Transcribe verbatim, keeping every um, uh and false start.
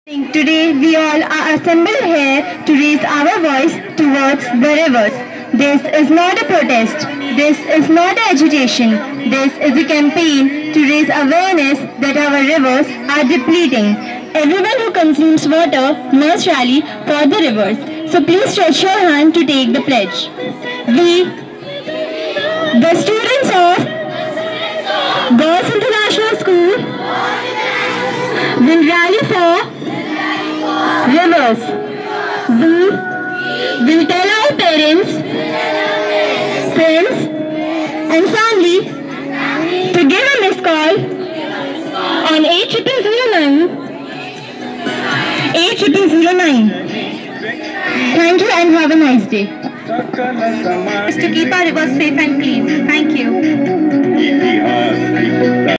Today we all are assembled here to raise our voice towards the rivers. This is not a protest, this is not agitation, this is a campaign to raise awareness that our rivers are depleting. Everyone who consumes water must rally for the rivers. So please stretch your hand to take the pledge. We, the students of Gaurs International School, will rally for rivers. We will tell our parents, friends and family to give a missed call on eight zero zero nine eight zero zero nine. Thank you and have a nice day. To keep our rivers safe and clean. Thank you.